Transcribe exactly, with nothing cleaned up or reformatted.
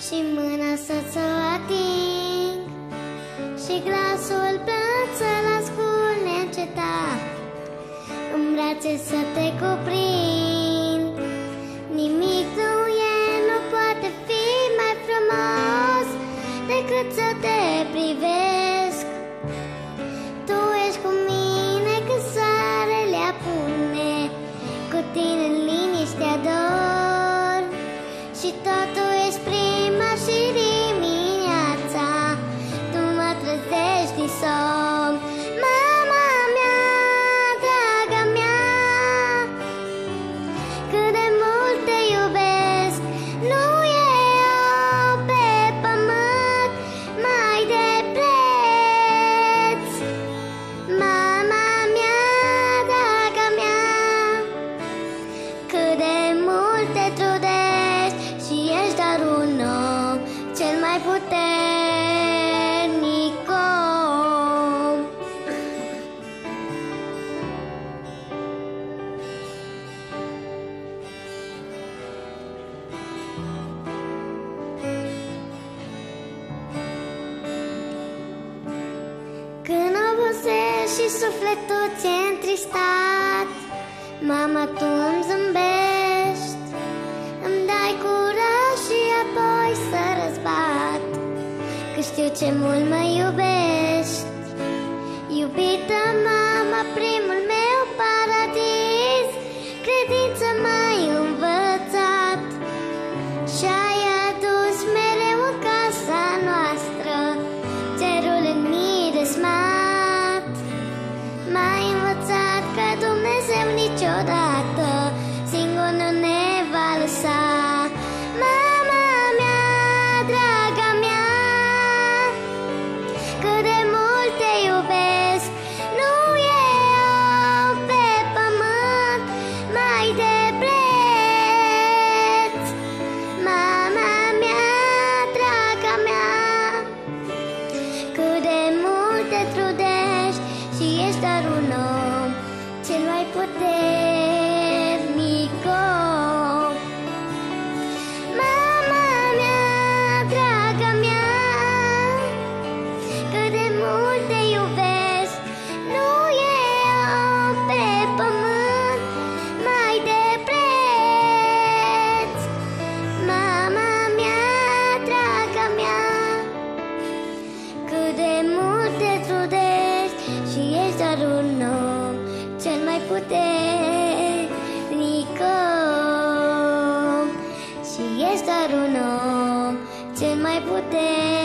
și mâna să-ți o ating, și glasul plăcut să-l ascult neîncetat, în brațe să te cuprind. Nimic nu e, nu poate fi mai frumos decât să te privesc. Tu ești cu mine când soarele apune, cu tine în liniștea dor, și totul ești prima și dimineața, tu mă trezești din somn. Mama mea, draga mea, cât de mult te iubesc, nu e om pe pământ mai de preț. Mama mea, draga mea, cât de mult te trudești și ești doar un om, cel mai puternic om. Când obosești și sufletul ți-e întristat, mama, tu îmi zâmbești, îmi dai curaj și apoi să răzbat, că știu ce mult mă iubești. Iubita mama, primul meu paradis, credință m-ai învățat și-ai adus mereu în casa noastră cerul în mii de smat. M-ai învățat că Dumnezeu niciodată singur nu ne va lăsa. Mama mea, draga mea, cât de mult te iubesc, nu e om pe pământ mai de preț. Mama mea, draga mea, cât de mult te trudești și ești doar un om, cel mai puternic om. Mama mea, draga mea, cât de mult te iubesc, nu e om pe pământ mai de preț. Mama mea, draga mea, cât de mult te trudești și ești doar un om, cel mai puternic om, și ești doar un om, cel mai puternic